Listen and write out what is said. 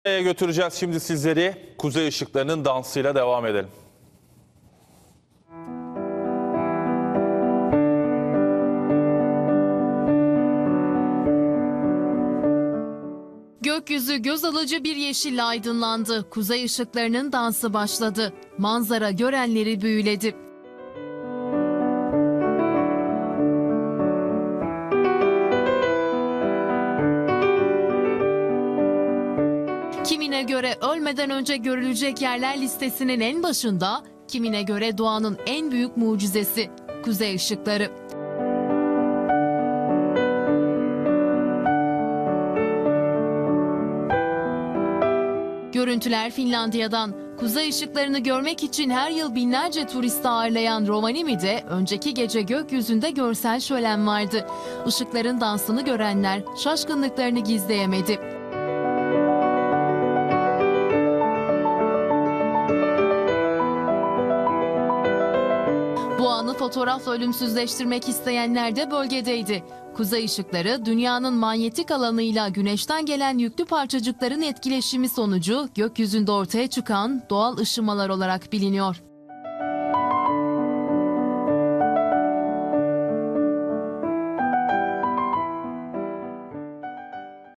Götüreceğiz şimdi sizleri. Kuzey ışıklarının dansıyla devam edelim. Gökyüzü göz alıcı bir yeşille aydınlandı. Kuzey ışıklarının dansı başladı. Manzara görenleri büyüledi. Kimine göre ölmeden önce görülecek yerler listesinin en başında, kimine göre doğanın en büyük mucizesi kuzey ışıkları. Görüntüler Finlandiya'dan. Kuzey ışıklarını görmek için her yıl binlerce turist ağırlayan Rovaniemi'de önceki gece gökyüzünde görsel şölen vardı. Işıkların dansını görenler şaşkınlıklarını gizleyemedi. Bu anı fotoğrafla ölümsüzleştirmek isteyenler de bölgedeydi. Kuzey ışıkları dünyanın manyetik alanıyla güneşten gelen yüklü parçacıkların etkileşimi sonucu gökyüzünde ortaya çıkan doğal ışımalar olarak biliniyor.